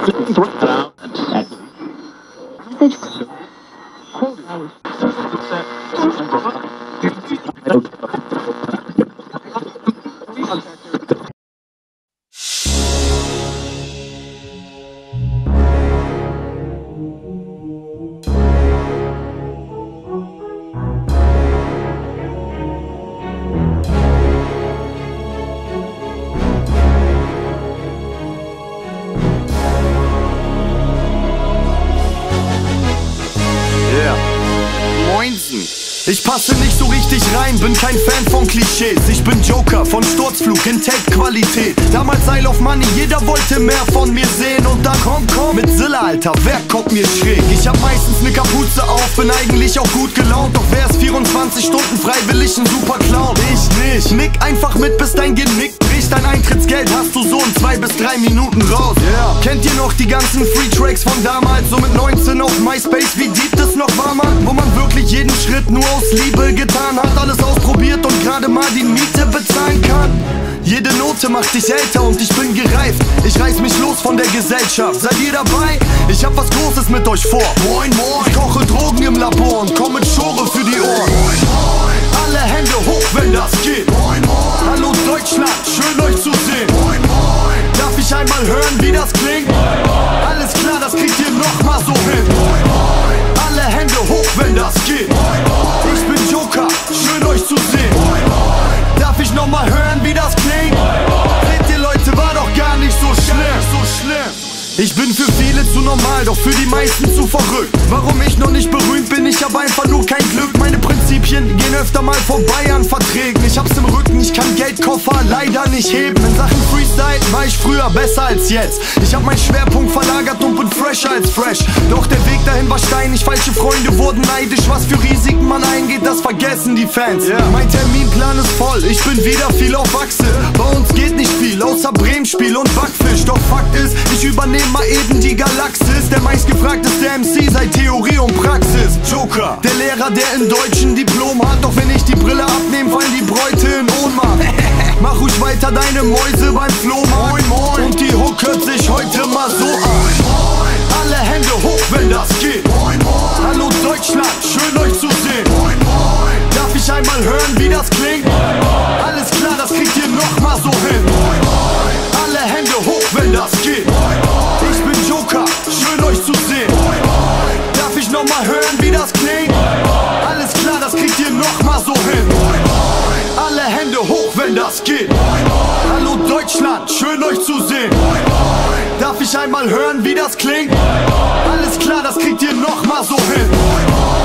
Ich passe nicht so richtig rein, bin kein Fan von Klischees. Ich bin Joker von Sturzflug in Tape-Qualität. Damals Seil of Money, jeder wollte mehr von mir sehen. Und dann komm, mit Zilla, Alter, wer kommt mir schräg? Ich hab meistens ne Kapuze auf, bin eigentlich auch gut gelaunt. Doch wer ist 24 Stunden freiwillig ein super Clown? Ich nicht, nick einfach mit, bis dein Genick bricht. Dein Eintrittsgeld hast du so in 2 bis 3 Minuten raus. Kennt ihr noch die ganzen Free-Tracks von damals? So mit 19 auf MySpace, wie deep das noch war, Mann? Wo man wirklich jeden Schritt nur aus Liebe getan hat, alles ausprobiert und gerade mal die Miete bezahlen kann. Jede Note macht dich älter und ich bin gereift. Ich reiß mich los von der Gesellschaft. Seid ihr dabei? Ich hab was Großes mit euch vor. Moin, moin. Ich koche Drogen im Labor und komm mit Schore für die Ohren. Moin, moin. Alle Hände hoch, wenn das geht. Moin, moin. Hallo Deutschland, schön euch zu sehen. Moin, moin. Darf ich einmal hören, wie das klingt? Moin, moin. Alles klar, das kriegt ihr noch mal so hin. Moin, moin. Alle Hände hoch, wenn das geht. Moin, moin. Ich bin Joker, schön euch zu sehen. Moin, moin. Darf ich noch mal hören, wie das klingt? Seht ihr Leute, war doch gar nicht so schlimm. Ich bin für viele zu normal, doch für die meisten zu verrückt. Warum ich noch nicht berühmt bin, ich hab einfach nur kein Glück. Meine Prinzipien gehen öfter mal vorbei an Verträgen. Ich hab's im Rücken, ich kann Geldkoffer leider nicht heben. In Sachen Freestyle war ich früher besser als jetzt. Ich hab meinen Schwerpunkt verlagert und bin fresher als fresh. Doch der Weg dahin war steinig, falsche Freunde wurden neidisch. Was für Risiken man eingeht, das vergessen die Fans. Mein Terminplan ist voll, ich bin wieder viel auf Achse. Bei uns geht nicht viel, außer Bremenspiel und Backfisch. Doch Fakt ist, ich übernehme mal eben die Galaxis. Der meistgefragteste MC seit Theorie und Praxis. Joker, der Lehrer, der in Deutsch ein Diplom hat. Doch wenn ich die Brille abnehme, fallen die Bräute in Ohnmacht. Mach ruhig weiter deine Mäuse beim Flohmarkt. Moin, moin. Und die Hook hört sich heute mal so an. Moin, moin. Alle Hände hoch, wenn das geht. Moin, moin. Hallo Deutschland, schön euch zu sehen. Moin, moin. Darf ich einmal hören, wie das klingt? Moin, moin. Alles klar, das kriegt ihr noch mal so hin. Moin, moin. Alle Hände hoch, wenn das geht. Moin, moin. Ich bin Joker, schön euch zu sehen. Moin, moin. Darf ich noch mal hören, wie das klingt? Moin, moin. Alles klar, das kriegt ihr noch mal so hin. Moin, moin. Alle Hände hoch, wenn das geht. Moin, moin. Hallo Deutschland, schön euch zu sehen. Moin, moin. Darf ich einmal hören, wie das klingt? Moin, moin. Alles klar, das kriegt ihr noch mal so hin. Moin, moin.